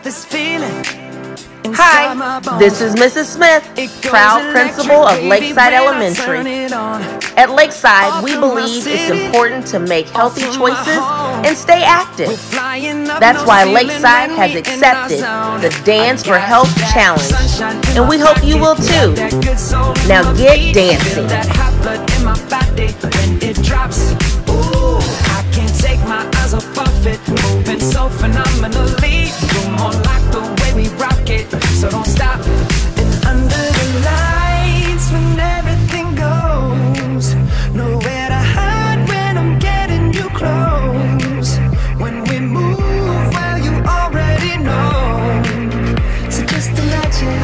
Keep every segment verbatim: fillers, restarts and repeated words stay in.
this feeling. Hi, this is Missus Smith, proud principal of Lakeside Elementary. At Lakeside, we believe it's important to make healthy choices and stay active. That's why Lakeside has accepted the Dance for Health Challenge, and we hope you will too. Now get dancing. Take my eyes off of it, moving so phenomenally. You're more like the way we rock it, so don't stop. And under the lights, when everything goes, nowhere to hide when I'm getting you close. When we move, well, you already know. So just imagine.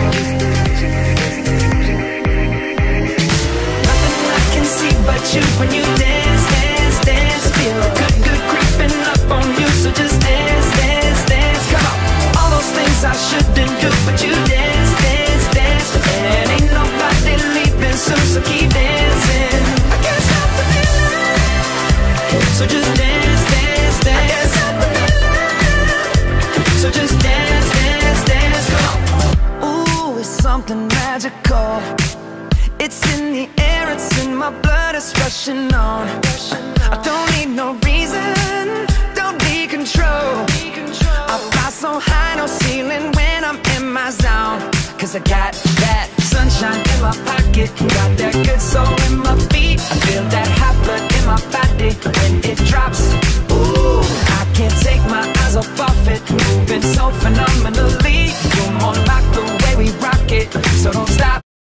Nothing I can see but you when you dance, dance, dance. Feel good, good creeping up on you. So just dance, dance, dance. Come on. All those things I shouldn't do, but you dance, dance, dance. And ain't nobody leaving soon, so keep dancing. I can't stop the feeling. So just dance, dance, dance. I can't stop the feeling. So just dance, dance, dance. Come on. Ooh, it's something magical. It's in the air, it's in my blood, it's rushing on. I don't need no reason, don't need control. I fly so high, no ceiling when I'm in my zone. Cause I got that sunshine in my pocket, got that good soul in my feet. I feel that hot blood in my body when it drops. Ooh, I can't take my eyes off of it, moving so phenomenally. You're more like the way we rock it, so don't stop.